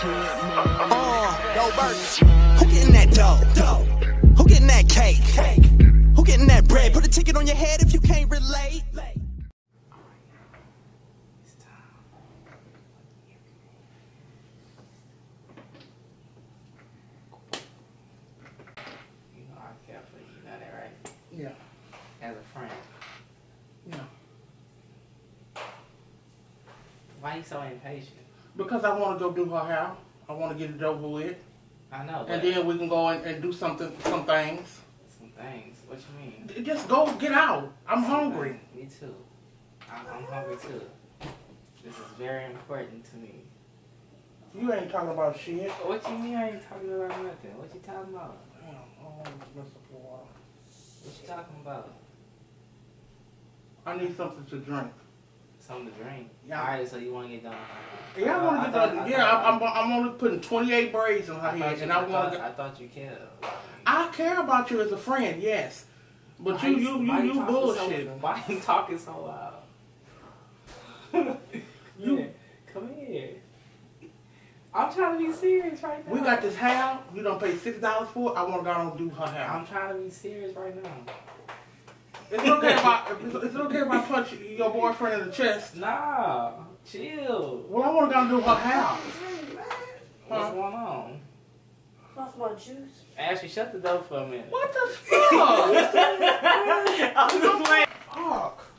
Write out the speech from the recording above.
Yo, Bert, who getting that dough? Who getting that cake? Who getting that bread? Put a ticket on your head if you can't relate. You know I care for you, you know that, right? Yeah. As a friend. Yeah. Why you so impatient? Because I want to go do her hair. I want to get it over with. I know, but... And then we can go and do some things. Some things? What you mean? Just go, get out. I'm hungry. Me too. I'm hungry too. This is very important to me. You ain't talking about shit. What you mean I ain't talking about nothing? What you talking about? Damn, I want to mess up for a while. What you talking about? I need something to drink. Something to drink? Yeah. Alright, so you want to get done? Yeah, I want to get done. Yeah, I'm only putting 28 braids on her head, and I want to. I thought you cared. I care about you as a friend, yes. But Why you bullshit. Why you talking so loud? Come here. I'm trying to be serious right now. We got this hair. You don't pay $6 for it. I want to go and do her hair. I'm trying to be serious right now. It's okay if I punch your boyfriend in the chest. Nah, chill. Well, I want to go and do her hair. What's going on? Lost my juice. Ashley, shut the door for a minute. What the fuck? I'm just playing. Fuck.